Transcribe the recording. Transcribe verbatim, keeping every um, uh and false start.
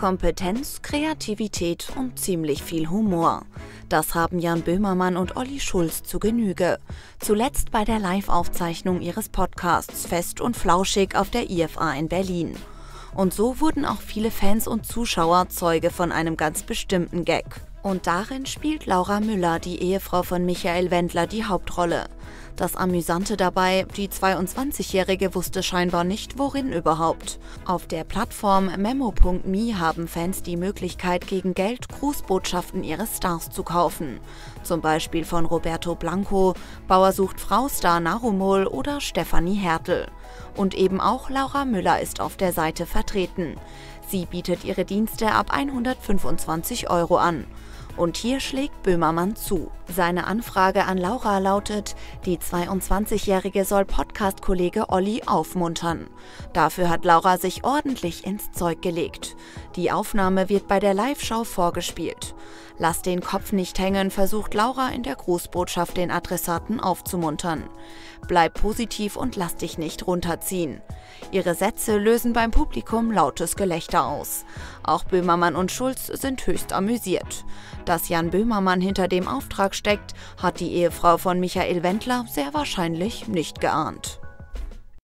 Kompetenz, Kreativität und ziemlich viel Humor. Das haben Jan Böhmermann und Olli Schulz zu Genüge. Zuletzt bei der Live-Aufzeichnung ihres Podcasts Fest und Flauschig auf der I F A in Berlin. Und so wurden auch viele Fans und Zuschauer Zeuge von einem ganz bestimmten Gag. Und darin spielt Laura Müller, die Ehefrau von Michael Wendler, die Hauptrolle. Das Amüsante dabei, die zweiundzwanzigjährige wusste scheinbar nicht, worin überhaupt. Auf der Plattform memo punkt me haben Fans die Möglichkeit, gegen Geld Grußbotschaften ihres Stars zu kaufen. Zum Beispiel von Roberto Blanco, Bauer sucht Frau-Star Narumol oder Stefanie Hertel. Und eben auch Laura Müller ist auf der Seite vertreten. Sie bietet ihre Dienste ab hundertfünfundzwanzig Euro an. Und hier schlägt Böhmermann zu. Seine Anfrage an Laura lautet, die zweiundzwanzigjährige soll Podcast-Kollege Olli aufmuntern. Dafür hat Laura sich ordentlich ins Zeug gelegt. Die Aufnahme wird bei der Live-Show vorgespielt. Lass den Kopf nicht hängen, versucht Laura in der Grußbotschaft den Adressaten aufzumuntern. Bleib positiv und lass dich nicht runterziehen. Ihre Sätze lösen beim Publikum lautes Gelächter aus. Auch Böhmermann und Schulz sind höchst amüsiert. Dass Jan Böhmermann hinter dem Auftrag steckt, hat die Ehefrau von Michael Wendler sehr wahrscheinlich nicht geahnt.